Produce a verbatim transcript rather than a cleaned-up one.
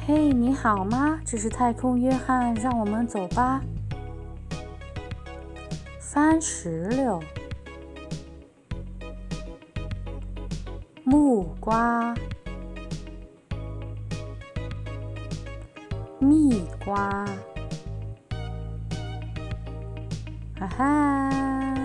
嘿，你好吗？这是太空约翰，让我们走吧。番石榴、木瓜、蜜瓜，哈哈。